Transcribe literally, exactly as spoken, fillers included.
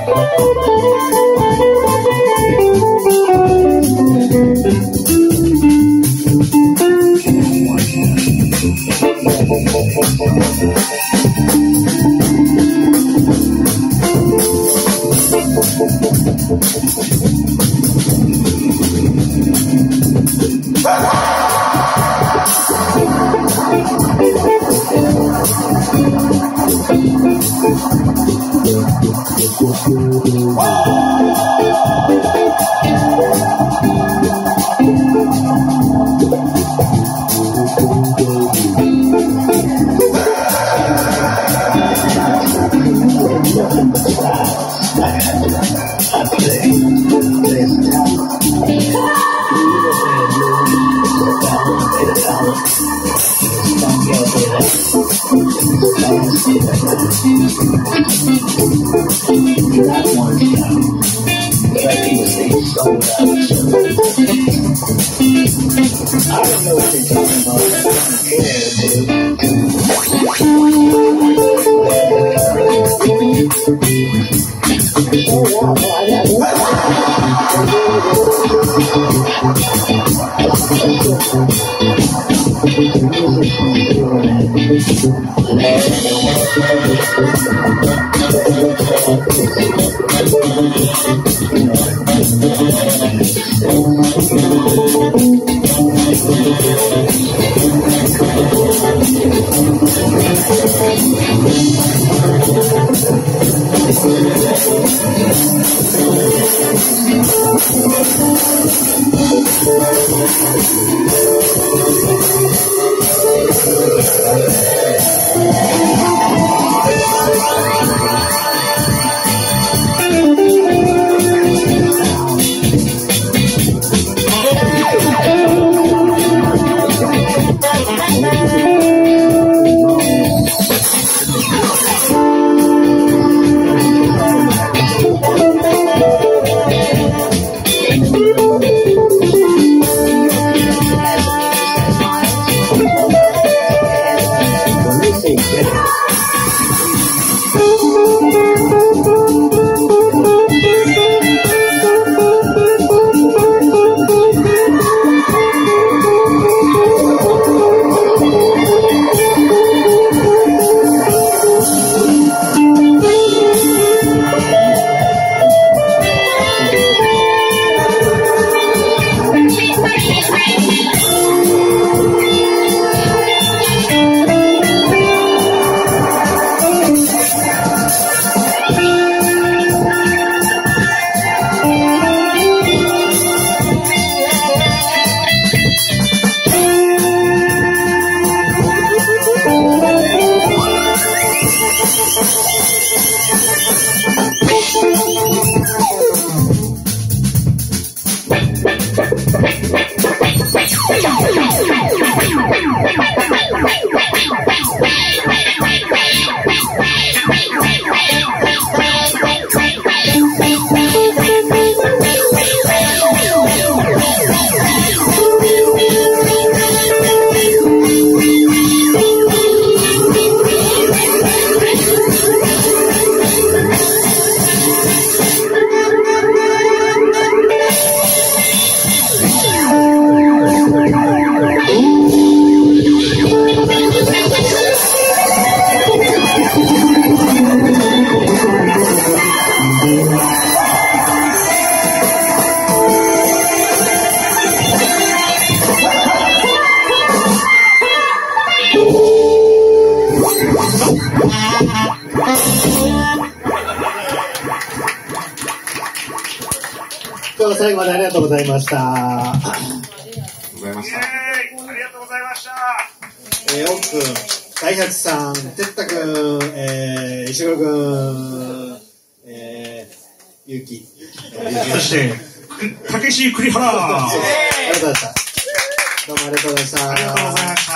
最後までありがとうございました。 ありがとうございました。ありがとうございました。 えー、奥くん、大八さん、てったくん、えー、石黒くん、えー、ゆうき。 そして、たけし栗原。 ありがとうございました。どうもありがとうございました。 ありがとうございました。